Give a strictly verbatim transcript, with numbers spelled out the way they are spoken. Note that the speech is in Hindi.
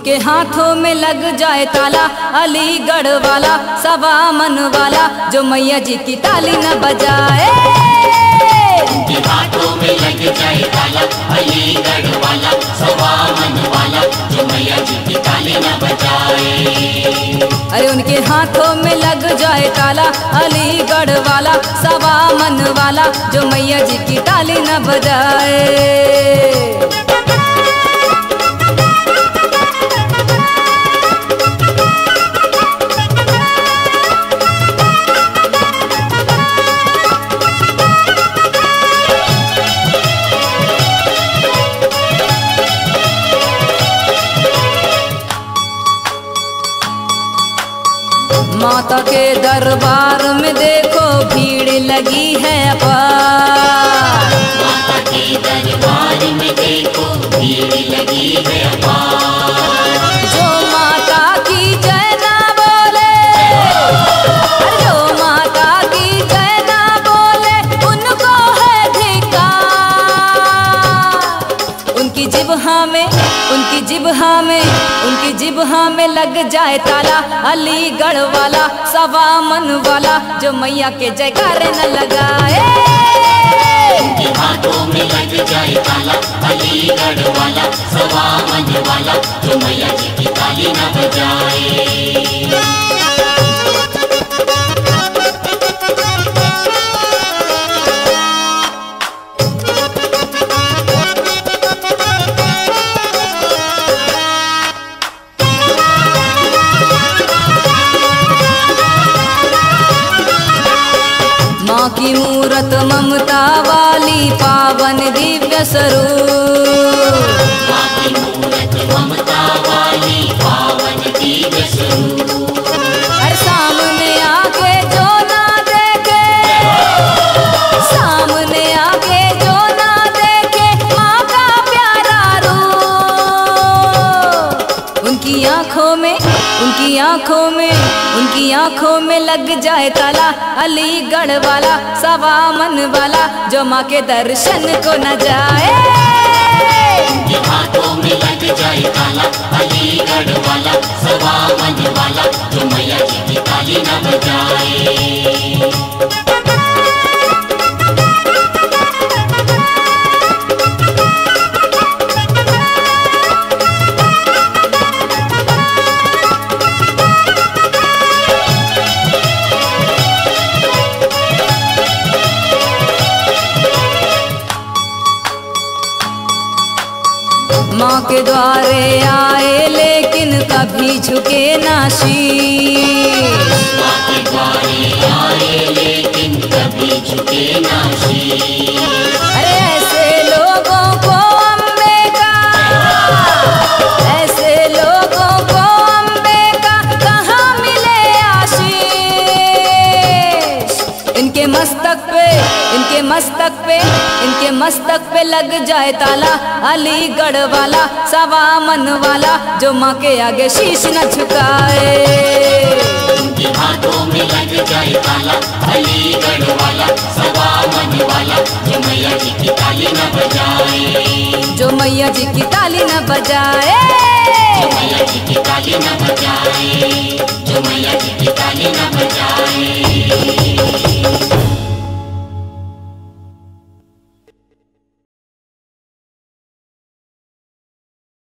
उनके हाथों में लग जाए ताला, अलीगढ़ वाला सवा मन वाला जो मैया जी की ताली न बजाए। उनके हाथों में लग जाए ताला, अलीगढ़ वाला सवा मन वाला जो मैया जी की ताली न बजाए। अरे उनके हाथों में लग जाए ताला, अलीगढ़ वाला सवा मन वाला जो मैया जी की ताली न बजाए। माता के दरबार में देखो भीड़ लगी है अपार। माता के दरबार में देखो भीड़ लगी है अपार। जो माता की जय ना बोले, जो माता की जय ना बोले उनको है धिक्कार। उनकी जिब्हा में उनकी जिब्हा में उनकी जिब्हा में लग जाए ताला, अलीगढ़ वाला सवा मन वाला जो मैया के जयकारे न लगाए। उनके हाथों में लग जाए ताला, अलीगढ़ वाला सवा मन वाला जो मैया जी की ताली न बजाए। माँ की मूरत ममता वाली पावन दिव्य स्वरूप। माँ की मूरत ममता वाली पावन दिव्य स्वरूप। हर सामने आके जो ना देखे, सामने आके जो ना देखे माँ का प्यारा रूप। उनकी आँखों में उनकी आँखों में उनकी आँखों में लग जाए ताला, अलीगढ़ वाला सवा मन वाला जो माँ के दर्शन को न जाए। उनके हाथों में लग जाए ताला, अलीगढ़ वाला सवा मन वाला जो मैया जी की ताली न बजाए। माँ के द्वारे आए लेकिन कभी झुके ना शीश। माँ के द्वारे आए लेकिन कभी झुके ना शीश। अरे ऐसे लोगों को अम्बे का ऐसे लोगों को अम्बे का कहाँ मिले आशीष। इनके मस्तक पे इनके मस्तक पे इनके मस्तक पे लग जाए ताला, अलीगढ़ वाला सवा मन वाला जो माँ के आगे शीश न झुकाए। उनके हाथों में लग जाए ताला, अलीगढ़ वाला सवा मन वाला जो मैया जी की ताली न बजाए। जो मैया जी की ताली न बजाए। जो मैया जी की ताली न बजाए। जो मैया जी की ताली न